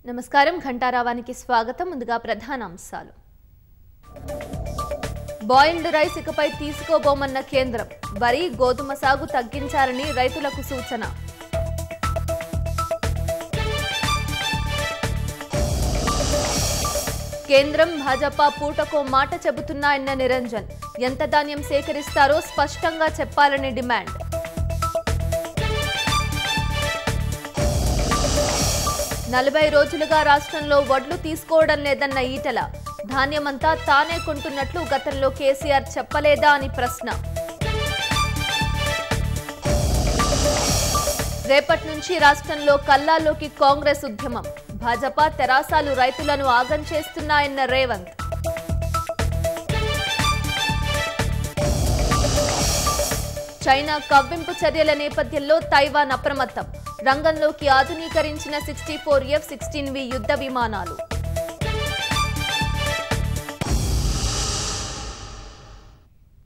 నమస్కారం ఘంటారావానికి స్వాగతం ముందుగా ప్రధాన అంశాలు బాయిల్డ్ రైస్ ఇకపై తీసుకోబోమన్న కేంద్రం వరి గోధుమ సాగు తగ్గించాలని రైతులకు సూచన కేంద్రం భాజపా పూటకో మాట చెబుతున్నాయన్న నిరంజన్ ఎంత ధాన్యం సేకరిస్తారో స్పష్టంగా చెప్పాలని డిమాండ్ 40 రోజులుగా రాష్ట్రంలో వడ్లు తీసుకోవడం లేదన్న ఈటల ధాన్యమంతా తానే కొంటున్నట్లు గతంలో కేసీఆర్ చెప్పలేదా అని ప్రశ్న రేపటి నుంచి రాష్ట్రంలో కల్లాల్లోకి కాంగ్రెస్ ఉద్యమం భాజపా తెరాసాలు రైతులను ఆగం చేస్తున్నాయన్న రేవంత్ చైనా కవ్వింపు చర్యల నేపథ్యంలో తైవాన్ అప్రమత్తం రంగంలోకి ఆధునీకరించిన 64 F-16V యుద్ధ విమానాలు